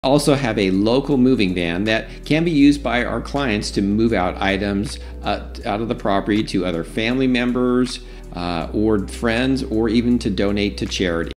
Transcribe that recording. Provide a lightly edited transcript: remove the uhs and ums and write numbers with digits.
Also have a local moving van that can be used by our clients to move out items out of the property to other family members or friends, or even to donate to charity.